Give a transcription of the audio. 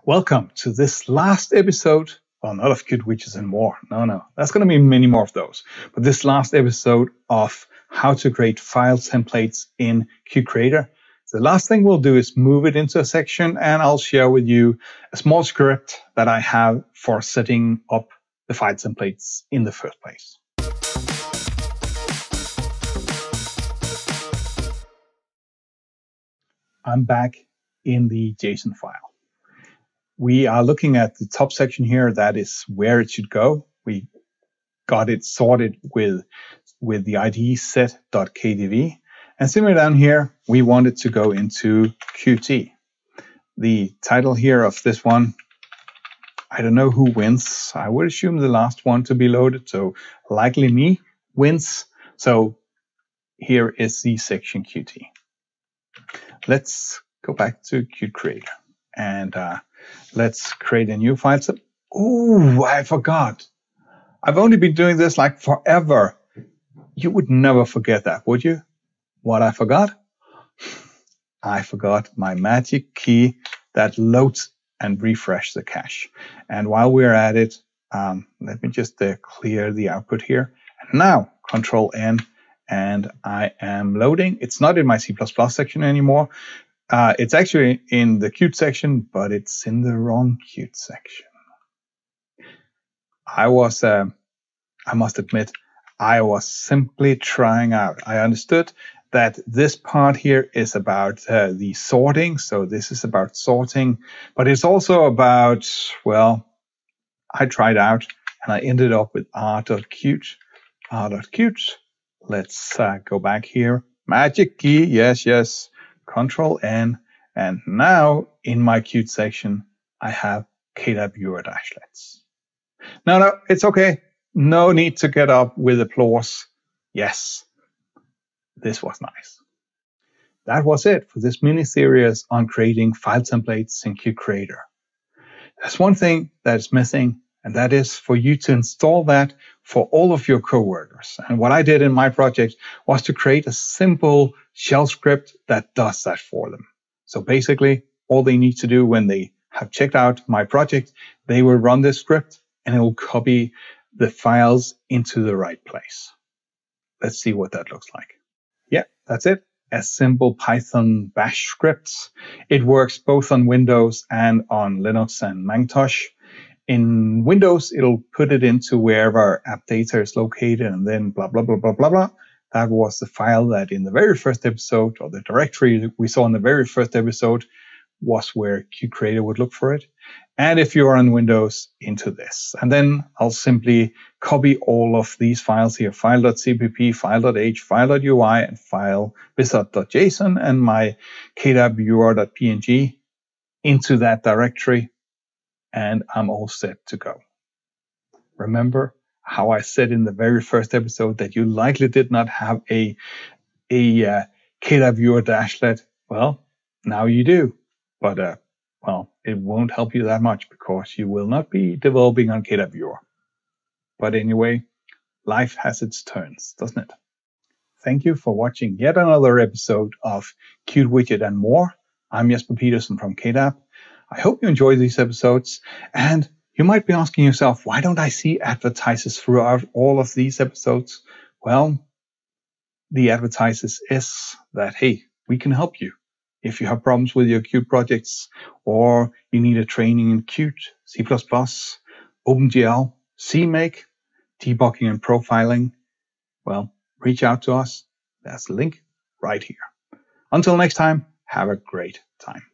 Welcome to this last episode. Well, not of Qt Widgets and more. No. That's going to be many more of those. But this last episode of how to create file templates in Qt Creator. The last thing we'll do is move it into a section, and I'll share with you a small script that I have for setting up the file templates in the first place. I'm back in the JSON file. We are looking at the top section here. That is where it should go. We got it sorted with the ID set.kdv. And similar down here, we want it to go into Qt. The title here of this one, I don't know who wins. I would assume the last one to be loaded, so likely me wins. So here is the section Qt. Let's go back to Qt Creator and let's create a new file. Oh, I forgot. I've only been doing this like forever. You would never forget that, would you? What I forgot? I forgot my magic key that loads and refresh the cache. And while we're at it, let me just clear the output here. And now Control N, and I am loading. It's not in my C++ section anymore. It's actually in the Qt section, but it's in the wrong Qt section. I must admit, I was simply trying out. I understood that this part here is about the sorting. So this is about sorting, but it's also about, well, I tried out and I ended up with r.qt. Let's go back here. Magic key, yes. Control N. And now in my Qt section, I have QTopia-lets. No, it's okay. No need to get up with applause. Yes, this was nice. That was it for this mini series on creating file templates in Qt Creator. There's one thing that is missing, and that is for you to install that for all of your coworkers. And what I did in my project was to create a simple shell script that does that for them. So basically, all they need to do when they have checked out my project, they will run this script and it will copy the files into the right place. Let's see what that looks like. Yeah, that's it. A simple Python bash script. It works both on Windows and on Linux and Macintosh. In Windows, it'll put it into wherever app data is located and then blah, blah, blah, blah, blah, blah. That was the file that in the very first episode, or the directory that we saw in the very first episode, was where Qt Creator would look for it. And if you're on Windows, into this. And then I'll simply copy all of these files here, file.cpp, file.h, file.ui, and file wizard.json, and my QTopia.png into that directory. And I'm all set to go. Remember how I said in the very first episode that you likely did not have a QTopia-let? Well, now you do. But, well, it won't help you that much because you will not be developing on QTopia. But anyway, life has its turns, doesn't it? Thank you for watching yet another episode of Qt Widget and more. I'm Jesper Pedersen from QTop. I hope you enjoy these episodes. And you might be asking yourself, why don't I see advertisers throughout all of these episodes? Well, the advertisers is that, hey, we can help you. If you have problems with your Qt projects, or you need a training in Qt, C++, OpenGL, CMake, debugging and profiling, well, reach out to us. There's a link right here. Until next time, have a great time.